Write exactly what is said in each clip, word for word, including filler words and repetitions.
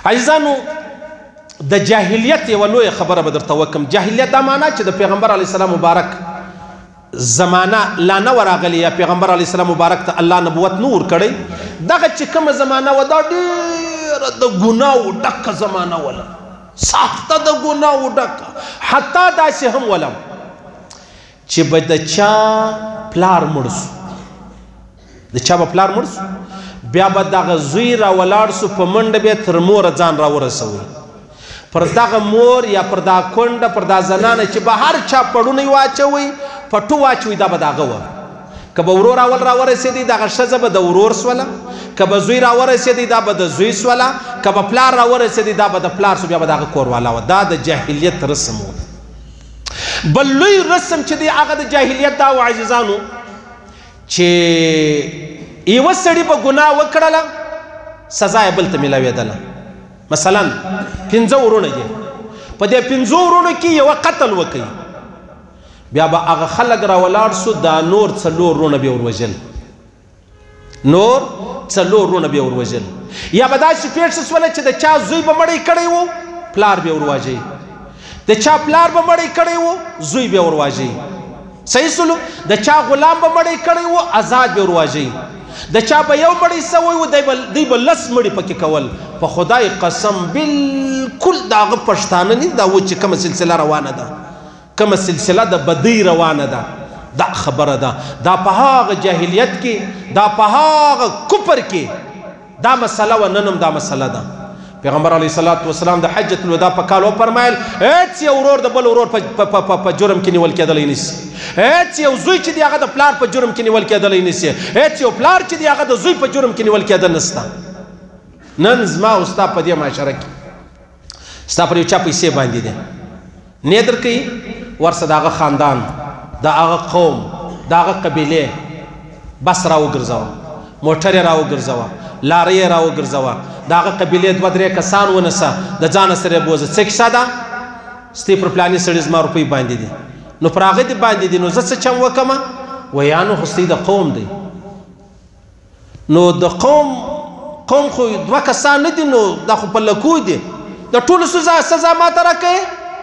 عزیزانو د جاهلیت یوه لویه خبره به درته وکړم. جاهلیت دا معنا چې د پیغمبر علیه السلام مبارک زمانه لا نه ورغلې یا پیغمبر علیه السلام مبارک ته الله نبوت نه ورکړی. دغه چې کومه زمانه وه دا ډېره د ګناو ډکه زمانه وله، سخته د ګناو ډکه. حتی داسې هم وله چې به د چا پلار مړ سو، د چا به پلار مړ سو، بیا به دغه زوی را ولاړ سو، په منډه به تر موره ځان را ورسوي. پر دغه مور یا پر دا کونډه پر دا زنانه چې به هر چا پړونی واچوي، پټو واچوي، دا به د هغه وه. که به ورور اول را ورسېدی دغه ښځه به د ورور سوله، که به زوی را ورسېدی دا به د زوی سوله، که به پلار را ورسېدی دا به د پلار سو، بیا به د هغه کور والا وه. دا د جاهلیت رسم و. بل لوی رسم چې دی هغه د جاهلیت دا و عزیزانو چې یوه سړي به ګناه وکړله، سزا یې بل ته میلاوېدله. مثلا پنځه ورونه دي، په دې پنځو ورونو کې یوه قتل وکړي، بیا به هغه خلک را ولاړ سو، دا نور څلور ورونه بیا وروژل، نور څلور ورونه بیا وروژل. یا به داسې پېښه شوله چې د چا زوی به مړی کړی و، پلار بیا ورواژئ، د چا پلار به مړی کړی و، زوی بیا ورواژئ. صحیح سلو. د چا غلام به مړی کړی و، آزاد بیا ورواژئ. د چا به یو مړی سوی و، دی به لس مړي پکې کول. په خدای قسم بالکل د هغه پښتانه نه دا و چې کومه سلسله روانه ده، کومه سلسله د بدۍ روانه ده، دا خبره ده. دا په هغه جاهلیت کې، دا په هغه کفر کې دا مسله و، نن هم دا مسله ده. پیغمبر علیه الصلاة والسلام د حجة الوداع په کال وفرمایل هېڅ یو ورور د بل ورور په جرم کې نیول کېدلی نشي، هېڅ یو زوی چې دی هغه د پلار په جرم کې نیول کېدلی نشي، هېڅ یو پلار چې دی هغه د زوی په جرم کې نیول کېدل نشته. نن زما او ستا په دې معاشره کې ستا پر یو چا پیسې باندې دی، نه یې درکوي، ورسه د هغه خاندان، د هغه قوم، د هغه قبیلې بس را وګرځوه، موټر یې را وګرځوه، لاره یې را وګرځوه، د هغه قبیلې دوه درې کسان ونیسه، د ځانه سره یې بوځه. څه کیسه ده؟ ستې پر فلاني سړي زما روپۍ باندې دي، نو پر هغه دې باندې دي، نو زه څه چم وکړمه؟ ویانو خو ستې د قوم دی، نو د قوم قوم خو دوه کسان نه دي، نو دا خو په لکو دي، د ټولو سزا سزا ماته راکوې.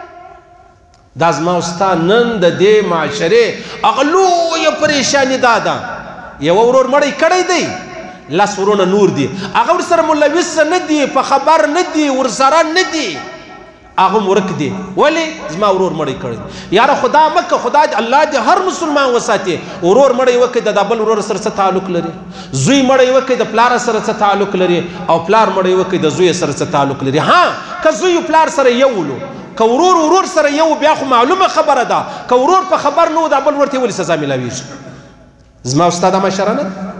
دا زما او ستا نن د دې معاشرې هغه لویه پریشاني دا ده، یوه ورور مړی کړی دی، لس ورونه نور دي، هغه ورسره ملوث نه دي، په خبر نه دي، ورسره نه دي، هغه ورک دي. ولې؟ زما ورور مړی کړی. یاره خدا مکه، خدا دې الله دې هر مسلمان وساتي. ورور مړی وکړي د بل ورور سره څه تعلق لري؟ زوی مړی وکړي د پلار سره څه تعلق لري؟ او پلار مړی وکړي د زوی سره څه تعلق لري؟ ها، که زوی پلار سره یو ولو، که ورور ورور سره یو، بیا خو معلومه خبره ده. که ورور په خبر نه و، د بل ورور ته ولې سزا میلاویږي؟ زما او ستا دا معاشره نه ده.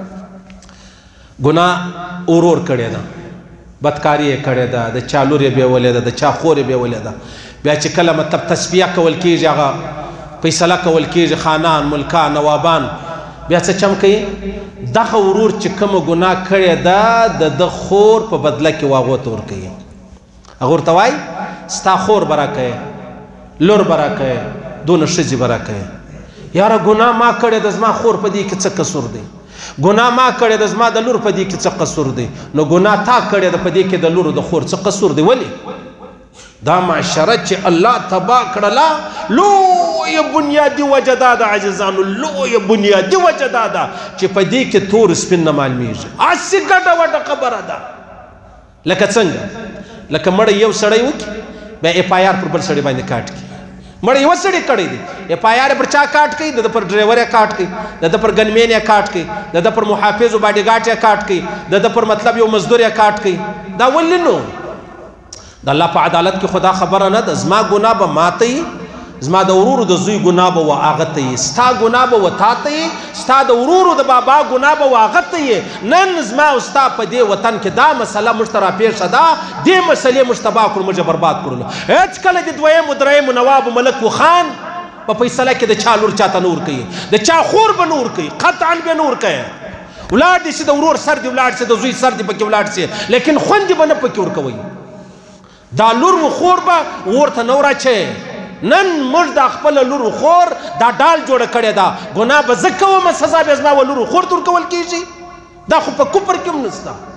ګناه ورور کړې ده، بدکاري یې کړې ده، د چا لور یې بیولې ده، د چا خور یې بیولې ده. بیا چې کله مطلب تصفیه کول کېږي، هغه فیصله کول کېږي، خانان، ملکان، نوابان بیا څه چم کوي؟ دغه ورور چې کومه ګناه کړې ده د ده خور په بدله کې هغو ته ورکوي. هغه ورته وایي ستا خور به راکوې، لور به راکوې، دونه ښځې به راکوې. یاره ګناه ما کړې ده، زما خور په دې کې څه قصور دی؟ ګناه ما کړې ده، زما د لور په دې کې څه قصور دی؟ نو ګناه تا کړې ده، په دې کې د لور د خور څه قصور دی؟ ولې؟ دا معاشره چې الله تباه کړله، لویه بنیادي وجه دا ده عزیزانو، لویه بنیادي وجه دا ده چې په دې کې تور سپین نه معلومېږي. هسې ګډه وډه خبره ده. لکه څنګه؟ لکه مړی یو سړی وکړي، بیا اف آی آر پر بل سړي باندې کاټ کړي. مړی یوه سړي کړی دی، اف آی آر پر چا کاټ کوي؟ د ده پر ډرایور یې کاټ کوي، د ده پر ګنمین یې کاټ کوي، د ده پر محافظ و باډي ګارډ یې کاټ کوي، د ده پر مطلب یو مزدور یې کاټ کوي. دا ولې نو؟ د الله په عدالت کې خدا خبره نه ده. زما ګناه به ماته یي، زما د ورورو د زوی ګناه به و هغه ته یي، ستا ګناه به و تا ته یي، ستا د ورورو د بابا ګناه به و هغه ته یي. نن زما او ستا په دې وطن کې دا مسله موږ ته راپېښه ده، دې مسلې موږ تباه کړو، موږ برباد کړلو. هېڅ کله د دویمو درېیمو نواب ملک خان په فیصله کې د چا لور چاته نه ورکوي، د چا خور به نه ورکوي، قطعا به نه ورکوي. ولاړ دې چې د ورور سر دې ولاړ شي، د زوی سر دې پکې ولاړ شي، لیکن خوندې به نه پکې ورکوئ. دا لور و خور به ورته نه وراچئ. نن موږ د خپله لور و خور دا ډال جوړه کړې ده، ګناه به زه کوم، سزا به زما و لور و خور ته ورکول کېږي. دا خو په کفر کې هم نشته.